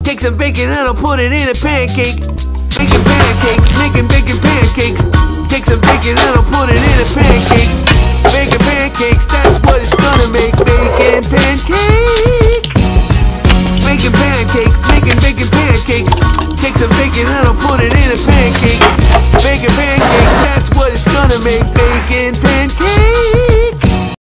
Take some bacon and I'll put it in a pancake. Making pancakes, making bacon pancakes. Take some bacon and I'll put it in a pancake. Bacon pancakes, that's what it's gonna make. Bacon pancakes. Making pancakes, making bacon pancakes. Take some bacon and I'll put it in a pancake.